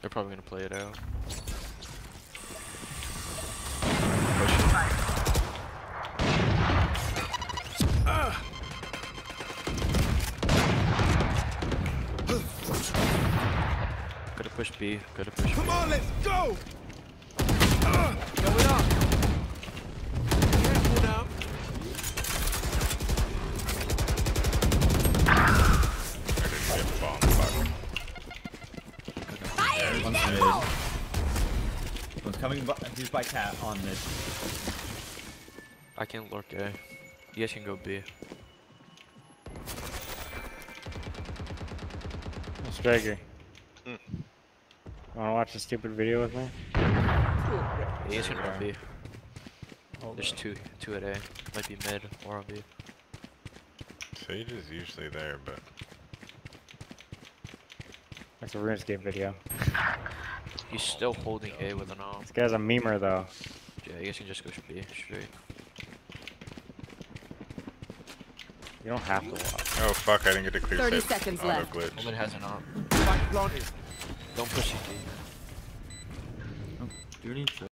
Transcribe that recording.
They're probably gonna play it out. Gotta push B. Gotta push B. Come on, let's go! Going up. Careful now. One's mid. One's coming by, he's by cat on mid. I can lurk A. You guys can go B. Striker. Wanna watch a stupid video with me? Yeah, you guys can go B. There's two at A. Might be mid or on B. Sage is usually there, but That's a RuneScape video. He's still holding A with an arm. This guy's a memer though. Yeah, you guys can just go B straight. You don't have to watch. oh fuck, I didn't get to clear 30 safe. seconds Auto left. glitch. Woman has an arm. Spike planted. Don't push it. Do we need to?